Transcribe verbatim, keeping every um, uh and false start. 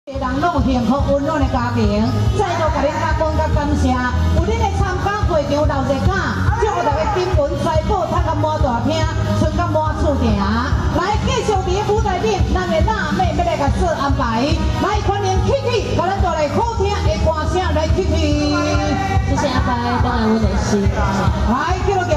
人拢有幸福温暖的家庭，再度甲恁感恩甲感谢，有恁的参加会场留热卡，祝福大家金运财宝赚甲满大厅，存甲满厝埕。来继续伫舞台顶，咱的辣妹要来甲做安排，来欢迎 Kiki， 甲咱带来好听的歌声来 Kiki。 谢谢阿伯，当然我的是。 来，叫。